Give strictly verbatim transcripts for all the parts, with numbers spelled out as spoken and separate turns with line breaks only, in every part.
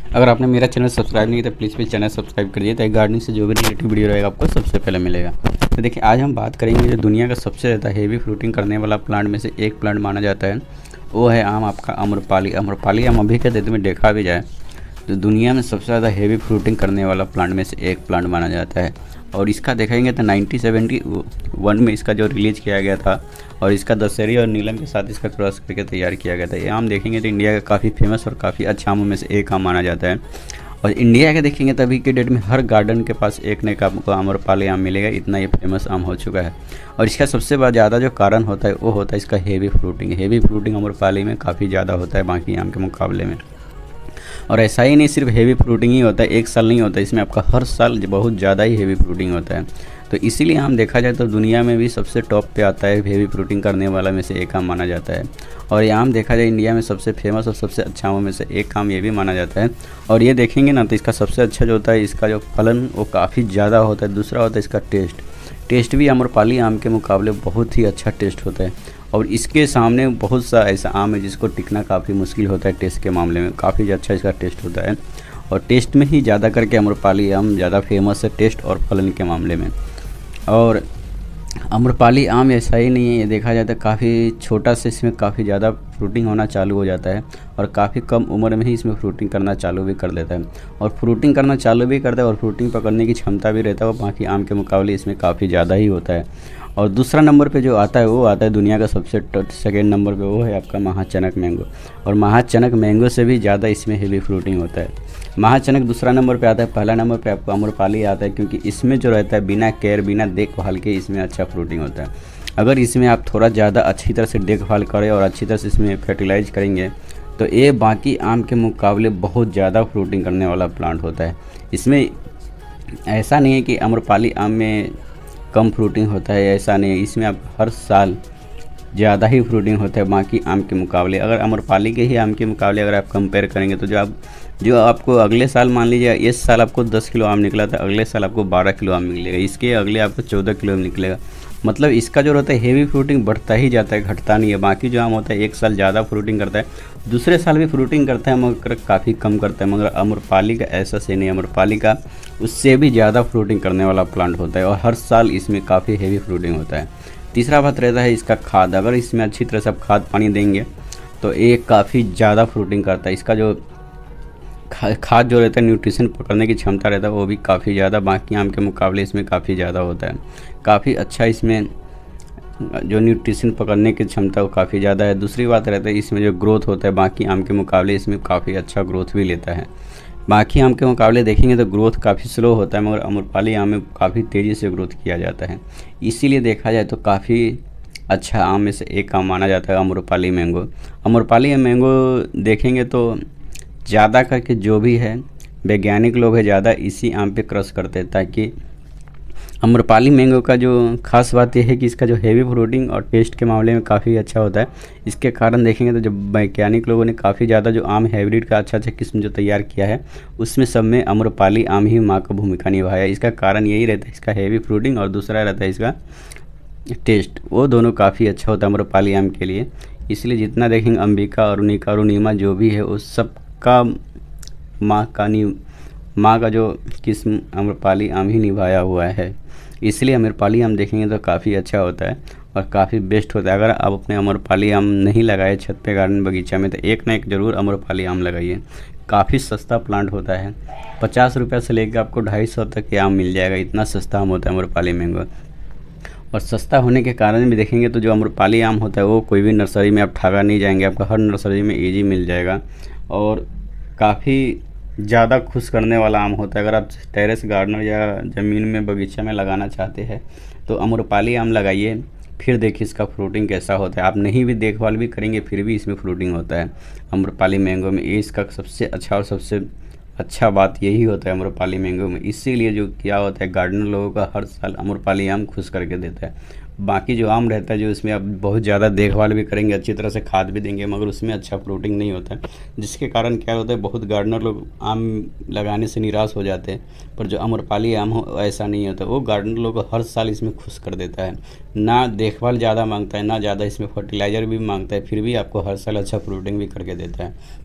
अगर आपने मेरा चैनल सब्सक्राइब नहीं किया तो प्लीज़ प्लीज़ चैनल सब्सक्राइब कर दिए, ताकि गार्डनिंग से जो भी रिलेटेड वीडियो रहेगा आपको सबसे पहले मिलेगा। तो देखिए, आज हम बात करेंगे जो दुनिया का सबसे ज़्यादा हेवी फ्रूटिंग करने वाला प्लांट में से एक प्लांट माना जाता है, वो है आम आपका आम्रपाली। आम्रपाली आम अभी के डेट में देखा भी जाए तो दुनिया में सबसे ज़्यादा हेवी फ्रूटिंग करने वाला प्लांट में से एक प्लांट माना जाता है। और इसका देखेंगे तो नाइनटीन सेवेंटी वन में इसका जो रिलीज़ किया गया था, और इसका दशहरी और नीलम के साथ इसका क्रॉस करके तैयार किया गया था। ये आम देखेंगे तो इंडिया का काफ़ी फेमस और काफ़ी अच्छा आमों में से एक आम माना जाता है। और इंडिया के देखेंगे तो अभी के डेट में हर गार्डन के पास एक न एक आपको आम्रपाली आम मिलेगा, इतना ये फेमस आम हो चुका है। और इसका सबसे ज़्यादा जो कारण होता है वो होता है इसका heavy fruiting. Heavy fruiting Amrapali में काफ़ी ज़्यादा होता है बाकी आम के मुकाबले में। और ऐसा ही नहीं सिर्फ हेवी फ्रूटिंग ही होता है, एक साल नहीं होता, इसमें आपका हर साल बहुत ज़्यादा ही हेवी फ्रूटिंग होता है। तो इसीलिए आम देखा जाए तो दुनिया में भी सबसे टॉप पे आता है, हेवी फ्रूटिंग करने वाला में से एक आम माना जाता है। और ये आम देखा जाए इंडिया में सबसे फेमस और सबसे अच्छा आमों में से एक आम ये भी माना जाता है। और ये देखेंगे ना तो इसका सबसे अच्छा जो होता है इसका जो फलन वो काफ़ी ज़्यादा होता है। दूसरा होता है इसका टेस्ट। टेस्ट भी आम्रपाली आम के मुकाबले बहुत ही अच्छा टेस्ट होता है। और इसके सामने बहुत सा ऐसा आम है जिसको टिकना काफ़ी मुश्किल होता है टेस्ट के मामले में, काफ़ी अच्छा इसका टेस्ट होता है। और टेस्ट में ही ज़्यादा करके आम्रपाली आम ज़्यादा फेमस है, टेस्ट और फलन के मामले में। और आम्रपाली आम ऐसा ही नहीं है, ये देखा जाता है काफ़ी छोटा से इसमें काफ़ी ज़्यादा फ्रूटिंग होना चालू हो जाता है, और काफ़ी कम उम्र में ही इसमें फ्रूटिंग करना चालू भी कर देता है। और फ्रूटिंग करना चालू भी करता है और फ्रूटिंग पकड़ने की क्षमता भी रहता है, वो बाकी आम के मुकाबले इसमें काफ़ी ज़्यादा ही होता है। और दूसरा नंबर पे जो आता है वो आता है दुनिया का सबसे सेकेंड नंबर पे, वो है आपका महाचनक मैंगो। और महाचनक मैंगो से भी ज़्यादा इसमें हेवी फ्रूटिंग होता है। महाचनक दूसरा नंबर पे आता है, पहला नंबर पे आपको आम्रपाली आता है, क्योंकि इसमें जो रहता है बिना केयर बिना देखभाल के इसमें अच्छा फ्रूटिंग होता है। अगर इसमें आप थोड़ा ज़्यादा अच्छी तरह से देखभाल करें और अच्छी तरह से इसमें फर्टिलाइज करेंगे तो ये बाकी आम के मुकाबले बहुत ज़्यादा फ्रूटिंग करने वाला प्लांट होता है। इसमें ऐसा नहीं है कि आम्रपाली आम में कम फ्रूटिंग होता है, ऐसा नहीं है, इसमें आप हर साल ज़्यादा ही फ्रूटिंग होता है बाकी आम के मुकाबले। अगर आम्रपाली के ही आम के मुकाबले अगर आप कंपेयर करेंगे तो जो आप जो आपको अगले साल मान लीजिए इस साल आपको दस किलो आम निकला था, अगले साल आपको बारह किलो आम निकलेगा, इसके अगले आपको चौदह किलो आम निकलेगा। मतलब इसका जो रहता है हेवी फ्रूटिंग बढ़ता ही जाता है, घटता नहीं है। बाकी जो आम होता है एक साल ज़्यादा फ्रूटिंग करता है, दूसरे साल भी फ्रूटिंग करता है मगर काफ़ी कम करता है। मगर आम्रपाली का ऐसा से नहीं, आम्रपाली का उससे भी ज़्यादा फ्रूटिंग करने वाला प्लांट होता है और हर साल इसमें काफ़ी हेवी फ्रूटिंग होता है। तीसरा बात रहता है इसका खाद। अगर इसमें अच्छी तरह से आप खाद पानी देंगे तो ये काफ़ी ज़्यादा फ्रूटिंग करता है। इसका जो खाद जो रहता है न्यूट्रिशन पकड़ने की क्षमता रहता है वो भी काफ़ी ज़्यादा बाकी आम के मुकाबले इसमें काफ़ी ज़्यादा होता है। काफ़ी अच्छा इसमें जो न्यूट्रिशन पकड़ने की क्षमता वो काफ़ी ज़्यादा है। दूसरी बात रहता है इसमें जो ग्रोथ होता है बाकी आम के मुकाबले इसमें काफ़ी अच्छा ग्रोथ भी लेता है। बाकी आम के मुकाबले देखेंगे तो ग्रोथ काफ़ी स्लो होता है, मगर आम्रपाली आम में काफ़ी तेज़ी से ग्रोथ किया जाता है। इसीलिए देखा जाए तो काफ़ी अच्छा आम में से एक आम माना जाता है आम्रपाली मैंगो। आम्रपाली मैंगो देखेंगे तो ज़्यादा करके जो भी है वैज्ञानिक लोग हैं ज़्यादा इसी आम पे क्रॉस करते हैं, ताकि आम्रपाली मैंगो का जो खास बात यह है कि इसका जो हेवी फ्रूटिंग और टेस्ट के मामले में काफ़ी अच्छा होता है। इसके कारण देखेंगे तो जब वैज्ञानिक लोगों ने काफ़ी ज़्यादा जो आम हाइब्रिड का अच्छा अच्छा किस्म जो तैयार किया है उसमें सब में आम्रपाली आम ही माँ का भूमिका निभाया। इसका कारण यही रहता है इसका हेवी फ्रूटिंग, और दूसरा रहता है इसका टेस्ट, वो दोनों काफ़ी अच्छा होता है आम्रपाली आम के लिए। इसलिए जितना देखेंगे अंबिका, अरुणिका, अरुणिमा जो भी है उस सब का माँ का नी माँ का जो किस्म आम्रपाली आम ही निभाया हुआ है। इसलिए आम्रपाली आम देखेंगे तो काफ़ी अच्छा होता है और काफ़ी बेस्ट होता है। अगर आप अपने आम्रपाली आम नहीं लगाए छत पे गार्डन बगीचा में तो एक ना एक ज़रूर आम्रपाली आम लगाइए। काफ़ी सस्ता प्लांट होता है, पचास रुपये से लेकर आपको ढाई सौ तक के आम मिल जाएगा, इतना सस्ता आम होता है आम्रपाली मैंगो। और सस्ता होने के कारण भी देखेंगे तो जो आम्रपाली आम होता है वो कोई भी नर्सरी में आप ठगा नहीं जाएंगे, आपको हर नर्सरी में ईजी मिल जाएगा। और काफ़ी ज़्यादा खुश करने वाला आम होता है। अगर आप टेरेस गार्डनर या ज़मीन में बगीचा में लगाना चाहते हैं तो आम्रपाली आम लगाइए, फिर देखिए इसका फ्रूटिंग कैसा होता है। आप नहीं भी देखभाल भी करेंगे फिर भी इसमें फ्रूटिंग होता है आम्रपाली मैंगो में। ये इसका सबसे अच्छा और सबसे अच्छा बात यही होता है आम्रपाली मैंगो में। इसीलिए जो क्या होता है गार्डनर लोगों का हर साल आम्रपाली आम खुश करके देता है। बाकी जो आम रहता है जो इसमें आप बहुत ज़्यादा देखभाल भी करेंगे, अच्छी तरह से खाद भी देंगे, मगर उसमें अच्छा फ्रूटिंग नहीं होता है, जिसके कारण क्या होता है बहुत गार्डनर लोग आम लगाने से निराश हो जाते हैं। पर जो आम्रपाली आम हो ऐसा नहीं होता, वो गार्डनर लोग को हर साल इसमें खुश कर देता है। ना देखभाल ज़्यादा मांगता है, ना ज़्यादा इसमें फर्टिलाइज़र भी मांगता है, फिर भी आपको हर साल अच्छा फ्रूटिंग भी करके देता है।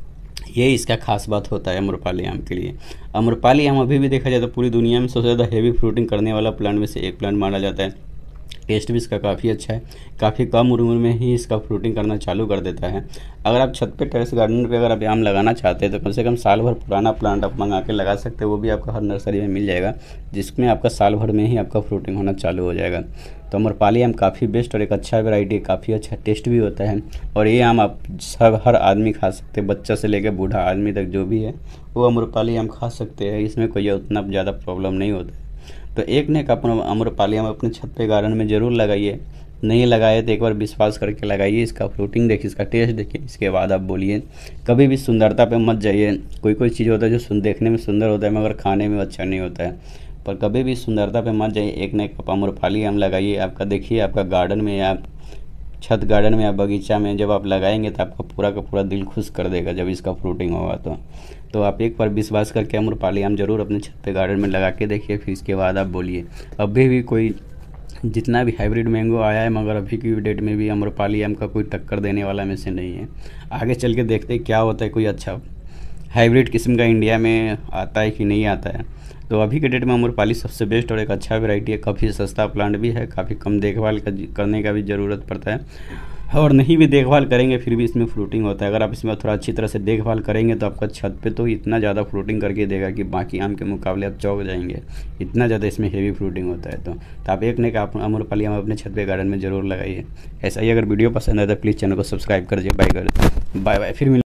ये इसका खास बात होता है अम्रपाली आम के लिए। अम्रपाली आम अभी भी देखा जाए तो पूरी दुनिया में सबसे ज़्यादा हेवी फ्रूटिंग करने वाला प्लांट में से एक प्लांट माना जाता है। टेस्ट भी इसका काफ़ी अच्छा है, काफ़ी कम उम्र में ही इसका फ्रूटिंग करना चालू कर देता है। अगर आप छत पे टेरेस गार्डन पे अगर आप आम लगाना चाहते हैं तो कम से कम साल भर पुराना प्लांट आप मंगा के लगा सकते हैं, वो भी आपका हर नर्सरी में मिल जाएगा, जिसमें आपका साल भर में ही आपका फ्रूटिंग होना चालू हो जाएगा। तो अम्रपाली आम काफ़ी बेस्ट और एक अच्छा वैरायटी है, काफ़ी अच्छा टेस्ट भी होता है। और ये आम आप सब हर आदमी खा सकते हैं, बच्चा से लेकर बूढ़ा आदमी तक जो भी है वो अम्रपाली आम खा सकते हैं, इसमें कोई उतना ज़्यादा प्रॉब्लम नहीं होता है। तो एक ने एक अपना अम्रपाली आम अपने छत पे गार्डन में ज़रूर लगाइए, नहीं लगाए तो एक बार विश्वास करके लगाइए, इसका फ्रूटिंग देखिए, इसका टेस्ट देखिए, इसके बाद आप बोलिए। कभी भी सुंदरता पे मत जाइए। कोई कोई चीज़ होता है जो सुन देखने में सुंदर होता है मगर खाने में अच्छा नहीं होता है, पर कभी भी सुंदरता पे मत जाइए। एक न एक आप अम्रपाली आम लगाइए, आपका देखिए आपका गार्डन में या छत गार्डन में या बगीचा में जब आप लगाएंगे तो आपका पूरा का पूरा दिल खुश कर देगा जब इसका फ्रूटिंग होगा। तो तो आप एक बार विश्वास करके अम्रपाली आम ज़रूर अपने छत पे गार्डन में लगा के देखिए, फिर इसके बाद आप बोलिए। अभी भी कोई जितना भी हाइब्रिड मैंगो आया है मगर अभी की डेट में भी अम्रपाली आम का कोई टक्कर देने वाला में से नहीं है। आगे चल के देखते हैं क्या होता है, कोई अच्छा हाइब्रिड किस्म का इंडिया में आता है कि नहीं आता है। तो अभी के डेट में अम्रपाली सबसे बेस्ट और एक अच्छा वैरायटी है, काफ़ी सस्ता प्लांट भी है, काफ़ी कम देखभाल का करने का भी ज़रूरत पड़ता है, और नहीं भी देखभाल करेंगे फिर भी इसमें फ्रूटिंग होता है। अगर आप इसमें थोड़ा अच्छी तरह से देखभाल करेंगे तो आपका छत पे तो इतना ज़्यादा फ्रूटिंग करके देगा कि बाकी आम के मुकाबले आप चौंक जाएंगे, इतना ज़्यादा इसमें हेवी फ्रूटिंग होता है। तो, तो आप एक ने का अम्रपाली आम अपने छत पे गार्डन में ज़रूर लगाइए। ऐसा ही अगर वीडियो पसंद है तो प्लीज़ चैनल को सब्सक्राइब कर दीजिए। बाय कर बाय बाय फिर मिल